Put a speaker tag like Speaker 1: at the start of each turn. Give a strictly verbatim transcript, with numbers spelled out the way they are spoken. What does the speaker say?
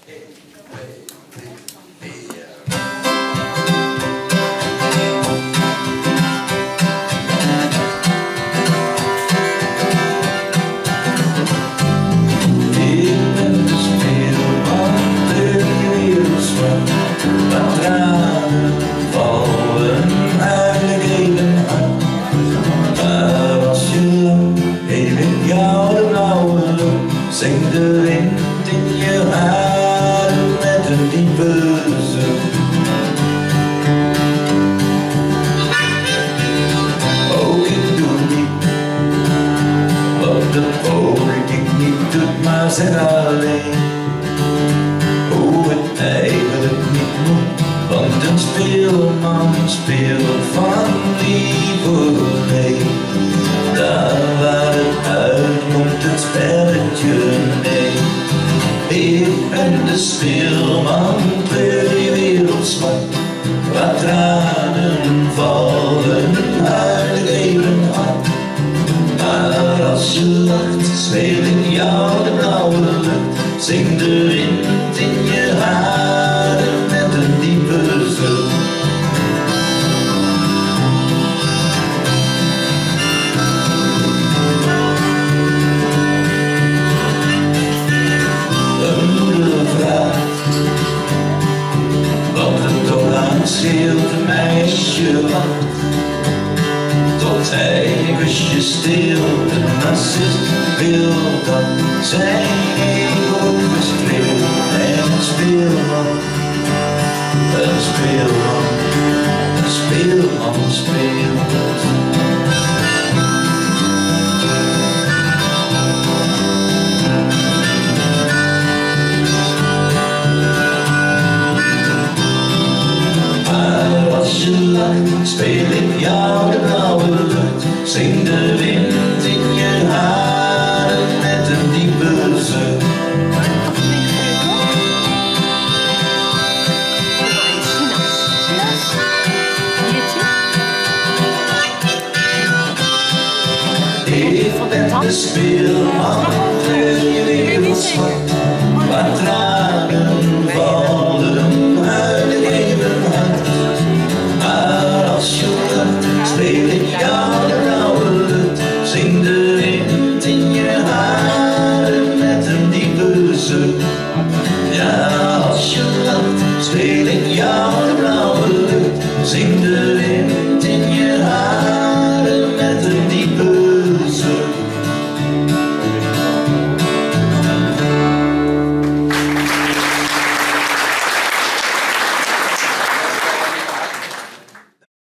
Speaker 1: Zing de wind in je haren met een diepe zucht. Ook ik doe niet wat de politiek niet doet, maar zeg alleen hoe het eigenlijk niet moet. Want een speelman speelt van lieverlee. Daar waar het uitkomt, het spelletje nee. Ik ben de speelman, kleur die wereld zwart. Waar tranen vallen uit het even hart. Maar als je lacht, speel ik jou de blauwe lucht. Zing de wind in je haren met een diepe zucht. Scheelt een meisje wacht tot hij een kusje steelt. De narcist wil dat zijn ego verstreelt. En een speelman, een speelman, een speelman speelt. Speel ik jou de blauwe lucht, zing de wind in je haren met een diepe zucht. Ik ben de speelman, kleur je wereld zwart, waar tranen vallen uit het even hart. Als je lacht, speel ik jou de blauwe lucht. Zing de wind in je haren met een diepe zucht. Ja, als je lacht, speel ik jou de blauwe lucht. Zing